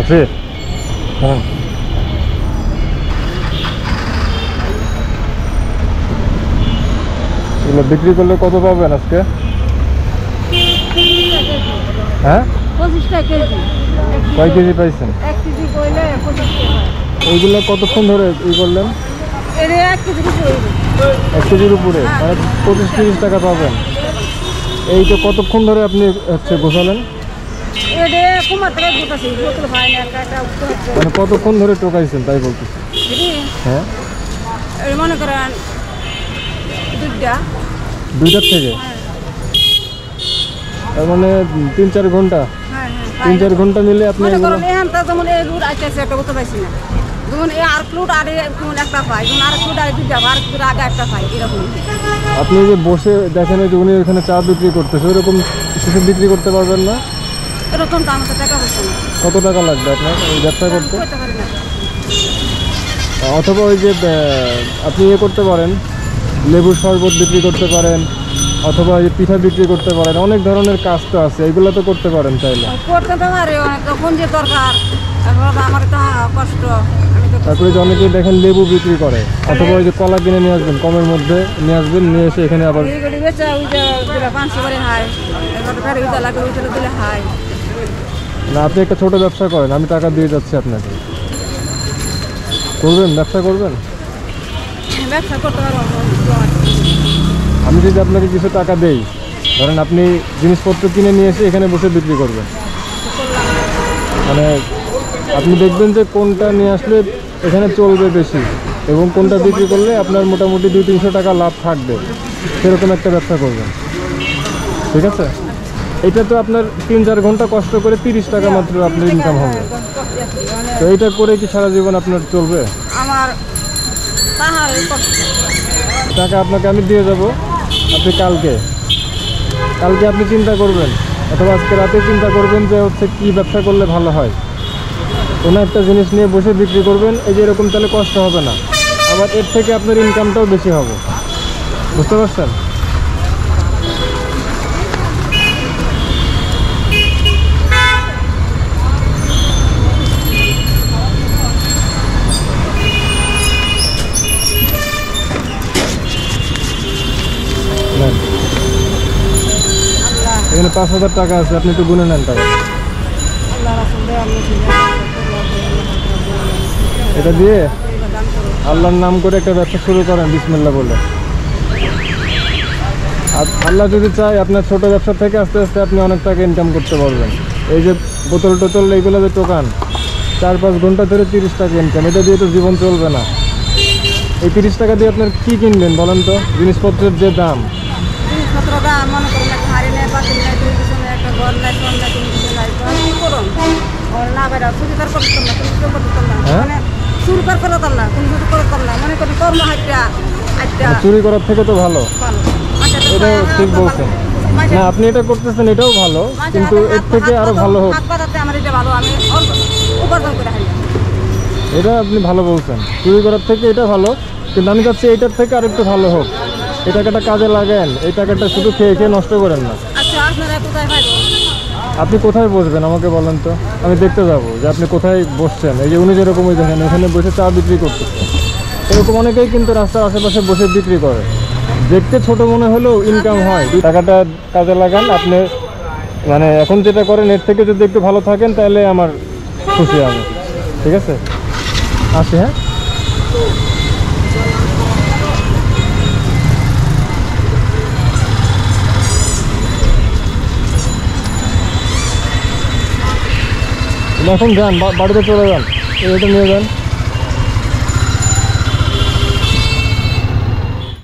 আছে হ্যাঁ এগুলো বিক্রি করলে কত পাবেন আজকে? হ্যাঁ 25 টাকা কেজি। কয় কেজি পাইছেন? 1 কেজি কইলে 25 টাকা। এইগুলো কতক্ষণ ধরে ই করলেন? এর 1 কেজি করে 1 কেজির উপরে মানে 25-30 টাকা পাবেন। এই তো কতক্ষণ ধরে আপনি হচ্ছে গোছালেন? এডে কুমাত্রা গোটাছি বোতল ভাই না কাটা উঠতে মানে কতক্ষণ ধরে টোকাইছেন তাই বলতেছি? হ্যাঁ এই মনে করেন দুইটার থেকে তার মানে 3-4 ঘন্টা। হ্যাঁ 3-4 ঘন্টা মিলে আপনি মনে করেন এখানটা যেমন এই রুট আইতেছে একটা বোতল পাইছি না যেমন এই আর ফ্লুট আর একটা পাই যেমন আর ফ্লুট আর দুইটা আর ফ্লুট আগে একটা পাই এরকম। আপনি যে বসে দেখেন যে উনি এখানে চা বিক্রি করতেছে ওইরকম কিছু বিক্রি করতে পারবেন না? এরকম তো আমাদের টাকা পয়সা না। কত টাকা লাগবে আপনার এই ব্যবসা করতে? করতে পারি না। অথবা ওই যে আপনি ইয়ে করতে পারেন লেবুর শরবত বিক্রি করতে পারেন অথবা এই পিঠা বিক্রি করতে পারেন, অনেক ধরনের কাজ তো আছে, এগুলো তো করতে পারেন চাইলে। করতে তো পারি অনেক তখন যে দরকার আমার তো কষ্ট আমি তো। তারপরে যে অনেকেই দেখেন লেবু বিক্রি করে অথবা ওই যে কলা কিনে নিয়ে আসবেন কমের মধ্যে নিয়ে আসবেন নিয়ে এসে এখানে আবার এইগুলি বেচা ওই যে 500 করে হাই এবারে গাড়ি উঠা লাগে ওইটা দিলে হাই না। আপনি একটা ছোট ব্যবসা করেন, আমি টাকা দিয়ে যাচ্ছি আপনাকে, করবেন ব্যবসা করবেন? ব্যবসা করতে পারবো। আমি যদি আপনাকে কিছু টাকা দেই ধরেন আপনি জিনিসপত্র কিনে নিয়ে এসে এখানে বসে বিক্রি করবেন, মানে আপনি দেখবেন যে কোনটা নিয়ে আসলে এখানে চলবে বেশি এবং কোনটা বিক্রি করলে আপনার মোটামুটি 200-300 টাকা লাভ থাকবে, সেরকম একটা ব্যবসা করবেন। ঠিক আছে? এটা তো আপনার 3-4 ঘন্টা কষ্ট করে 30 টাকা মাত্র আপনার ইনকাম হবে। তো এইটা করে কি সারা জীবন আপনার চলবে? আমার টাকা আপনাকে আমি দিয়ে যাব, আপনি কালকে আপনি চিন্তা করবেন অথবা আজকে রাতে চিন্তা করবেন যে হচ্ছে কী ব্যবসা করলে ভালো হয়, কোনো একটা জিনিস নিয়ে বসে বিক্রি করবেন। এই যে এরকম তাহলে কষ্ট হবে না, আবার এর থেকে আপনার ইনকামটাও বেশি হবে। বুঝতে পারছেন? এখানে 5,000 টাকা আছে, আপনি একটু গুনে নেন টাকা। এটা দিয়ে আল্লাহর নাম করে একটা ব্যবসা শুরু করেন বিসমিল্লাহ বলে। আর আল্লাহ যদি চায় আপনার ছোট ব্যবসা থেকে আস্তে আস্তে আপনি অনেক টাকা ইনকাম করতে পারবেন। এই যে বোতল টোতল এইগুলো যে টোকান 4-5 ঘন্টা ধরে 30 টাকা ইনকাম, এটা দিয়ে তো জীবন চলবে না। এই 30 টাকা দিয়ে আপনার কি কিনবেন বলেন তো? জিনিসপত্রের যে দাম মনে করেন একটা হাড়ি নেই পাতিল নেই দুই পিছনে একটা ঘর নাই ফোন নাই কোনো কিছু নাই কি করুন না বাইরা সুবিধার করতাম না কোনো কিছু করতাম না মানে চুরি করতাম না কোনো কিছু করতাম না মনে করেন কর্ম হাইটা চুরি করার থেকে তো ভালো। এটা ঠিক বলছেন। না আপনি এটা করতেছেন এটাও ভালো, কিন্তু এর থেকে আরো ভালো হোক। আমার এটা ভালো, আমি উপার্জন করে খাই। এটা আপনি ভালো বলছেন, চুরি করার থেকে এটা ভালো, কিন্তু আমি চাচ্ছি এটার থেকে আর একটু ভালো হোক। এই টাকাটা কাজে লাগেন, এই টাকাটা শুধু খেয়ে খেয়ে নষ্ট করেন না। আচ্ছা আপনারা কোথায় পাইবেন? আপনি কোথায় বসবেন আমাকে বলেন তো, আমি দেখতে যাবো যে আপনি কোথায় বসছেন। এই যে উনি যেরকম ওই দেখেন এখানে বসে চা বিক্রি করতেছে, এরকম অনেকেই কিন্তু রাস্তার আশেপাশে বসে বিক্রি করে। দেখতে ছোট মনে হলেও ইনকাম হয়। টাকাটা কাজে লাগান আপনি, মানে এখন যেটা করেন এর থেকে যদি একটু ভালো থাকেন তাহলে আমার খুশি আমি। ঠিক আছে, আসি। হ্যাঁ এখন যান, বাড়িতে চলে যান, এটা নিয়ে যান।